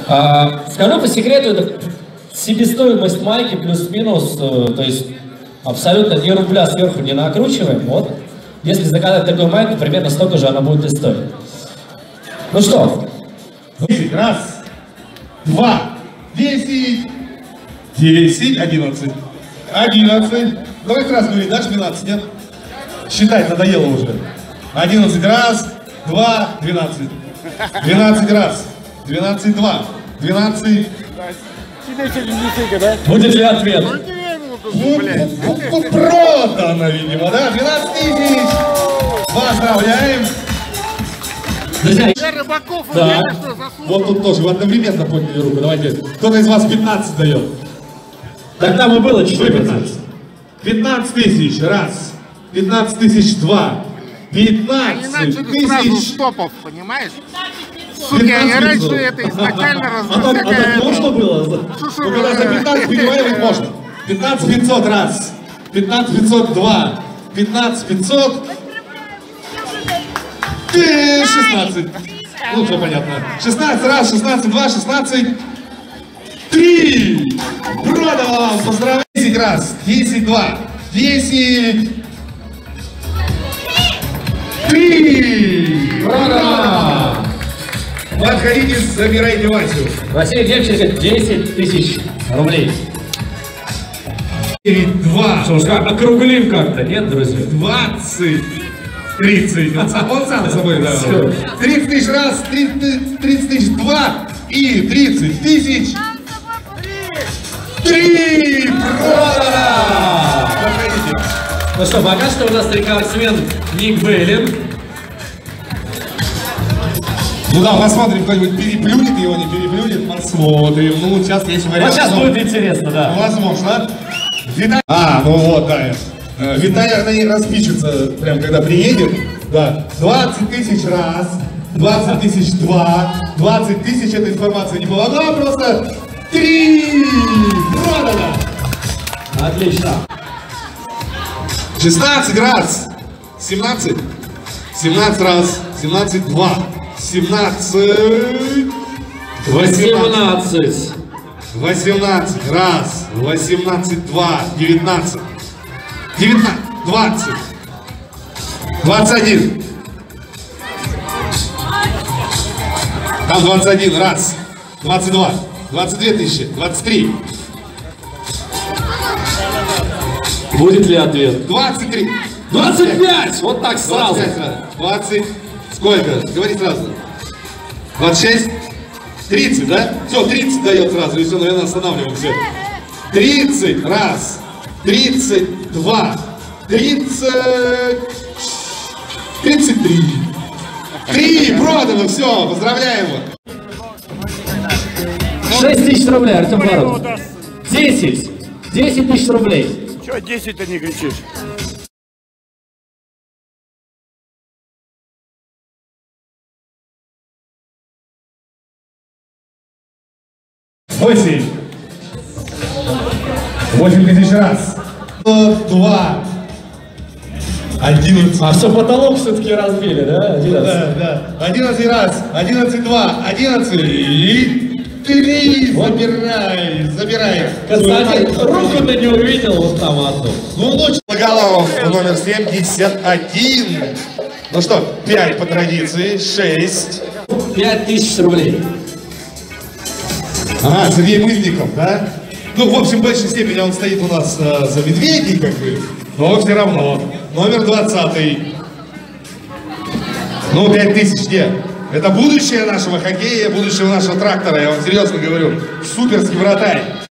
Скажу по секрету, это себестоимость майки плюс-минус, то есть абсолютно ни рубля сверху не накручиваем. Вот. Если заказать такую майку, примерно столько же она будет и стоить. Ну что? 10, раз, 2, 10, 10, 11, 11. Давай краску говори, дашь 12, нет? Считать надоело уже. 11 раз, 2, 12. 12 раз, 12, 2, 12. Будет ли ответ? Продано, видимо, да? 12 тысяч. Поздравляем. Друзья, Да. Вот тут тоже, вы одновременно подняли руку. Давайте, кто-то из вас 15 дает. так там и было 14. 15 тысяч, раз. 15 тысяч, два. 15 тысяч. Стопов, понимаешь? Суки, они раньше это изначально А можно было? Ну, когда за 15 переваривать можно. 15 500 раз. 15 500 два. 15 500. 16. Ну, все понятно. 16 раз, 16 два, 16. 3. Продал вам. Поздравляю. 10 раз. 10 два. 10. 3. Продал. Подходите, забирайте Васю. Василий Демченко 10 тысяч рублей. 2. Что ж, округлим как-то, нет, друзья? 20. 30. Он сам собой, да. 30 тысяч раз, 30 тысяч два и 30 тысяч. 3. Продано! Подходите. Ну что, пока что у нас рекордсмен Ник Бейлин. Ну да, посмотрим, кто-нибудь переплюнет его, не переплюнет, посмотрим. Ну, сейчас есть вариант. Вот сейчас будет интересно, да. Возможно. Ну вот, да. Виталий, она не распишется, прям когда приедет. Да. 20 тысяч раз, 20 тысяч два, 20 тысяч, эта информация не была, но просто 3. Продано! Отлично. 16 раз, 17, 17 раз, 17 два, 17, 18. 18 раз, 18 два, 19, 19, 20, 21. Там 21 раз, 22, 22 тысячи, 23. Будет ли ответ? 23. 25! Вот так сразу. 25 раз. 20. Сколько? Говори сразу. 26. 30, да? Все, 30 дает сразу. И все, наверное, останавливаемся. 30 раз. 32. 30. 33. 3. Продано. Все, поздравляем его. 6 тысяч рублей, Артем Баров. 10. 10 тысяч рублей. Чего 10-то не кричишь? 8. 8 тысяч раз. 2. 11. А все, потолок все-таки разбили, да? 11. Да. 11 раз. 11 2. 11 и 3. Забирай. Константин, руку ты не увидел вот там одну. Ну, лучше. Головов номер 71. Ну что, 5 по традиции, 6. 5 тысяч рублей. Ага, Сергей Мызников, да? Ну, в общем, в большей степени он стоит у нас за медведей, как бы, но все равно. Номер 20. Ну, 5000 где? Это будущее нашего хоккея, будущее нашего трактора, я вам серьезно говорю. Суперский вратарь.